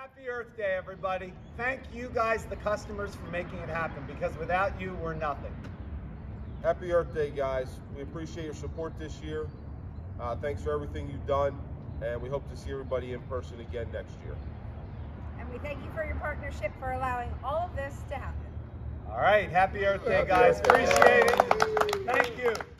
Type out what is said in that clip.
Happy Earth Day, everybody. Thank you guys, the customers, for making it happen, because without you, we're nothing. Happy Earth Day, guys. We appreciate your support this year. Thanks for everything you've done, and we hope to see everybody in person again next year. And we thank you for your partnership for allowing all of this to happen. All right, happy Earth Day, guys. Appreciate it. Thank you.